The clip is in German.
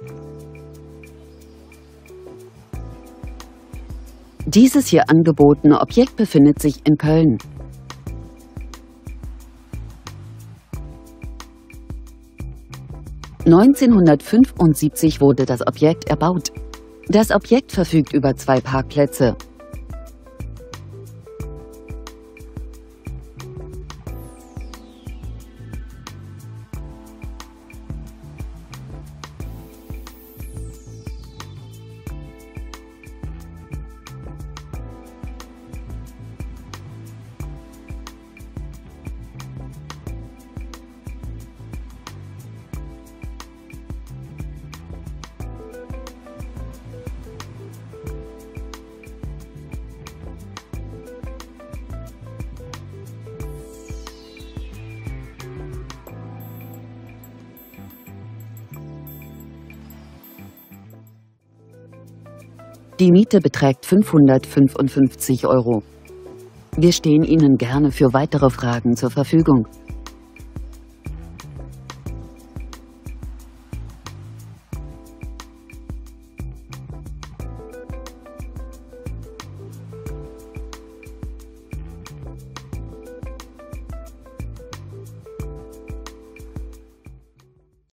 Dieses hier angebotene Objekt befindet sich in Köln. (1975) wurde das Objekt erbaut. Das Objekt verfügt über 2 Parkplätze. Die Miete beträgt 555 €. Wir stehen Ihnen gerne für weitere Fragen zur Verfügung.